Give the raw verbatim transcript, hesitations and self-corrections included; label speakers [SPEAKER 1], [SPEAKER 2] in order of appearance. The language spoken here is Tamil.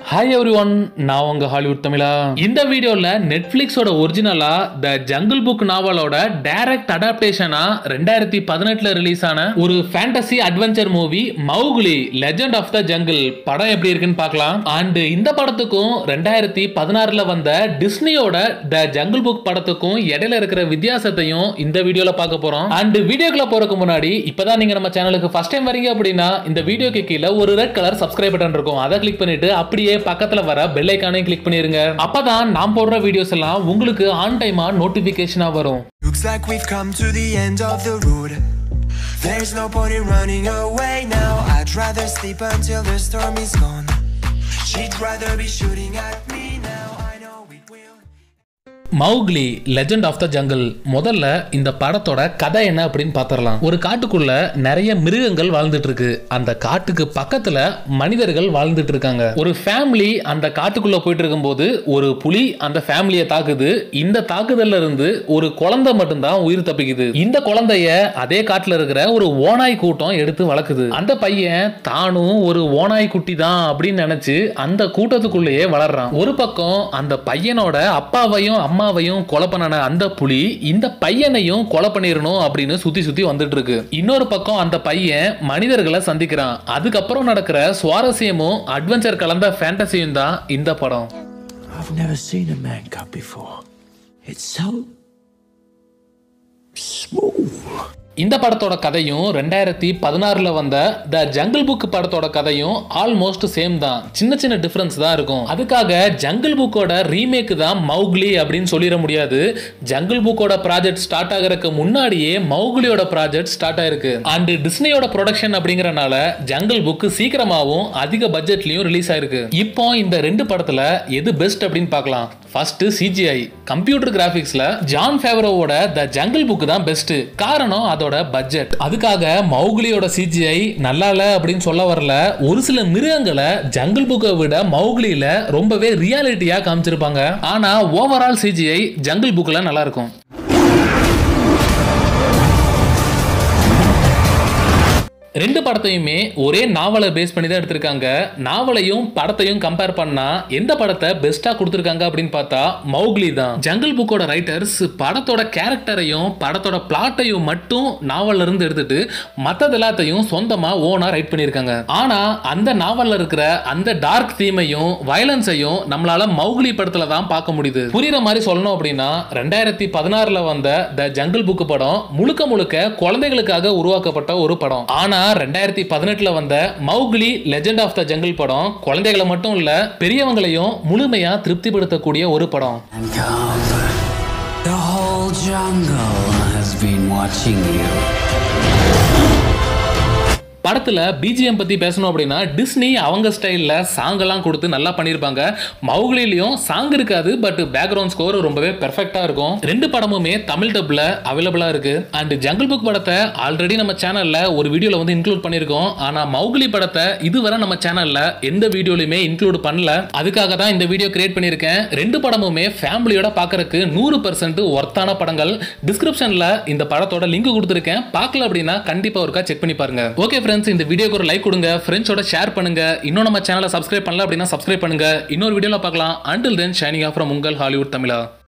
[SPEAKER 1] Hi everyone, நான் உங்க ஹாலிவுட் தமிழா. இந்த வீடியோல நெட்ஃபிளிக்ஸோட ஒரிஜினலா த ஜங்கிள் புக் நாவலோட டைரக்ட் அடாப்டேஷனா ரெண்டாயிரத்தி பதினெட்டுல ரிலீஸ் ஆன ஒரு fantasy adventure movie Mowgli legend of the jungle படம் எப்படி இருக்குன்னு பார்க்கலாம். அண்ட் இந்த படத்துக்கும் ரெண்டாயிரத்தி பதினாறுல வந்த டிஸ்னியோட த ஜங்கிள் புக் படத்துக்கும் இடையில இருக்கிற வித்தியாசத்தையும் இந்த வீடியோல பார்க்க போறோம். அண்ட் வீடியோக்குள்ள போறதுக்கு முன்னாடி இப்பதான் நீங்க நம்ம சேனலுக்கு ஃபர்ஸ்ட் டைம் வரீங்க அப்படின்னா இந்த வீடியோக்கு கீழே ஒரு ரெட் கலர் சப்ஸ்கிரைப் பட்டன் இருக்கும். அதை கிளிக் பண்ணிட்டு அப்படியே பக்கத்துல வர பெல் ஐகானை கிளிக் பண்ணிருங்க. அப்பதான் நான் போடுற வீடியோஸ் எல்லாம் உங்களுக்கு ஆன் டைமா நோட்டிபிகேஷனா வரும்.
[SPEAKER 2] Looks like we've come to the end of the road. There's no point in running away now. I'd rather sleep until the storm is gone. She'd rather be shooting at me now. I know it will.
[SPEAKER 1] Mowgli legend of the jungle. முதல்ல இந்த படத்தோட கதை என்ன அப்படின்னு பார்த்தரலாம். ஒரு காட்டுக்குள்ள நிறைய மிருகங்கள் வாழ்ந்துட்டு இருக்கு. அந்த காட்டுக்கு பக்கத்துல மனிதர்கள் வாழ்ந்துட்டு இருக்காங்க. ஒரு ஃபேமிலி அந்த காட்டுக்குள்ள போயிட்டு இருக்கும்போது ஒரு புலி அந்த ஃபேமிலியை தாக்குது. இந்த தாக்குதல்ல இருந்து ஒரு குழந்தை மட்டும்தான் உயிர் தப்பிக்குது. இந்த குழந்தைய அதே காட்டுல இருக்கிற ஒரு ஓநாய் கூட்டம் எடுத்து வளர்க்குது. அந்த பையன் தானும் ஒரு ஓநாய் குட்டி தான் அப்படின்னு நினைச்சு அந்த கூட்டத்துக்குள்ளேயே வளர்றான். ஒரு பக்கம் அந்த பையனோட அப்பாவையும் அம்மாவையும் கொலை பண்ணன அந்த புலி இந்த பையனையும் கொலை பண்ணிரணும் அப்படின்னு சுத்தி சுத்தி வந்துட்டு இருக்கு. இன்னொரு பக்கம் அந்த பையன் மனிதர்களை சந்திக்கிறான். அதுக்கப்புறம் நடக்கிற சுவாரஸ்யமும் அட்வென்ச்சர் கலந்த ஃபேண்டசியும் தான் இந்த படம்.
[SPEAKER 2] I've never seen a man cut before. It's so smooth.
[SPEAKER 1] இந்த படத்தோட கதையும் ரெண்டாயிரத்தி பதினாறுல வந்த த ஜங்கிள் புக் படத்தோட கதையும் ஆல்மோஸ்ட் சேம் தான். சின்ன சின்ன டிஃபரன்ஸ் தான் இருக்கும். அதுக்காக ஜங்கிள் புக்கோட ரீமேக் தான் மௌக்லி அப்படின்னு சொல்லிட முடியாது. ஜங்கிள் புக்கோட ப்ராஜெக்ட் ஸ்டார்ட் ஆகிறதுக்கு முன்னாடியே மௌக்லியோட ப்ராஜெக்ட் ஸ்டார்ட் ஆயிருக்கு. அண்ட் டிஸ்னியோட ப்ரொடக்ஷன் அப்படிங்கறனால ஜங்கிள் புக் சீக்கிரமாவும் அதிக பட்ஜெட்லயும் ரிலீஸ் ஆயிருக்கு. இப்போ இந்த ரெண்டு படத்துல எது பெஸ்ட் அப்படின்னு பார்க்கலாம். ஃபர்ஸ்ட் சிஜிஐ கம்ப்யூட்டர் கிராபிக்ஸ்ல ஜான் ஃபேவரோவோட த ஜங்கிள் புக் தான் பெஸ்ட். காரணம் அதோட பட்ஜெட். அதுக்காக மௌக்லியோட சிஜிஐ நல்லா இல்ல அப்படின்னு சொல்ல வரல. ஒரு சில மிருகங்களை ஜங்கிள் புக்கை விட மௌக்லியில ரொம்பவே ரியாலிட்டியா காமிச்சிருப்பாங்க. ஆனா ஓவரால் சிஜிஐ ஜங்கிள் புக்ல நல்லா இருக்கும். ரெண்டு படத்தையுமே ஒரே நாவலை பேஸ் பண்ணி தான் எடுத்திருக்காங்க. நாவலையும் படத்தையும் கம்பேர் பண்ணா எந்த படத்தை பெஸ்டா கொடுத்திருக்காங்க அப்படின்னு பார்த்தா மௌக்லி தான். ஜங்கிள் புக்கோட ரைட்டர்ஸ் படத்தோட கேரக்டரையும் படத்தோட பிளாட்டையும் மட்டும் நாவல்ல இருந்து எடுத்துட்டு மற்றது எல்லாத்தையும் சொந்தமா ஓனா ரைட் பண்ணியிருக்காங்க. ஆனா அந்த நாவல்ல இருக்கிற அந்த டார்க் தீமையும் வயலன்ஸையும் நம்மளால மௌக்லி படத்துல தான் பார்க்க முடியுது. புரியுற மாதிரி சொல்லணும் அப்படின்னா ரெண்டாயிரத்தி பதினாறுல வந்த த ஜங்கிள் புக் படம் முழுக்க முழுக்க குழந்தைகளுக்காக உருவாக்கப்பட்ட ஒரு படம். ஆனா ரெண்டாயிரத்தி பதினெட்டுல வந்த Mowgli legend of the jungle படம் குழந்தைகளை மட்டும் இல்ல பெரியவங்களையும் முழுமையா திருப்திப்படுத்தக்கூடிய ஒரு படம்.
[SPEAKER 3] The whole jungle has been watching you.
[SPEAKER 1] படத்துல பிஜிஎம் பத்தி பேசணும் அப்படின்னா டிஸ்னி அவங்க ஸ்டைல்ல சாங் எல்லாம் கொடுத்து நல்லா பண்ணிருப்பாங்க. மௌக்லிலயும் சாங் இருக்காது, பட் பேக்ரவுண்ட் ஸ்கோர் ரொம்பவே பெர்ஃபெக்ட்டா இருக்கும். ரெண்டு படமுமே தமிழ் டப்ல அவைலபிளா இருக்கு. அண்ட் ஜங்கிள் புக் படத்தை ஆல்ரெடி நம்ம சேனல்ல ஒரு வீடியோல வந்து இன்க்ளூட் பண்ணிருக்கோம். ஆனா மௌக்லி படத்தை இதுவரை நம்ம சேனல்ல எந்த வீடியோலயுமே இன்க்ளூட் பண்ணல. அதுக்காக தான் இந்த வீடியோ கிரியேட் பண்ணிருக்கேன். ரெண்டு படமுமே ஃபேமிலியோட பாக்குறதுக்கு நூறு பர்சன்ட் ஒர்த்தான படங்கள். டிஸ்கிரிப்ஷன்ல இந்த படத்தோட லிங்க் கொடுத்திருக்கேன். பார்க்கல அப்படின்னா கண்டிப்பா ஒருக்கா செக் பண்ணி பாருங்க. ஓகே ஃப்ரெண்ட்ஸ், இந்த வீடியோக்கு ஒரு லைக் கொடுங்க, ஃப்ரெண்ட்ஸோட ஷேர் பண்ணுங்க. இன்னும் நம்ம சேனலை சப்ஸ்கிரைப் பண்ணல அப்படின்னா சப்ஸ்கிரைப் பண்ணுங்க. இன்னொரு வீடியோல பார்க்கலாம். Until then, signing off from உங்கள் ஹாலிவுட் தமிழா.